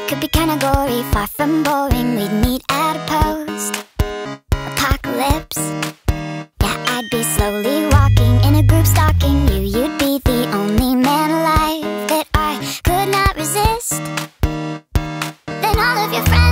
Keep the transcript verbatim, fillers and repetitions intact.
Could be kinda gory, far from boring. We'd meet at a post apocalypse. Yeah, I'd be slowly walking in a group stalking you. You'd be the only man alive that I could not resist. Then all of your friends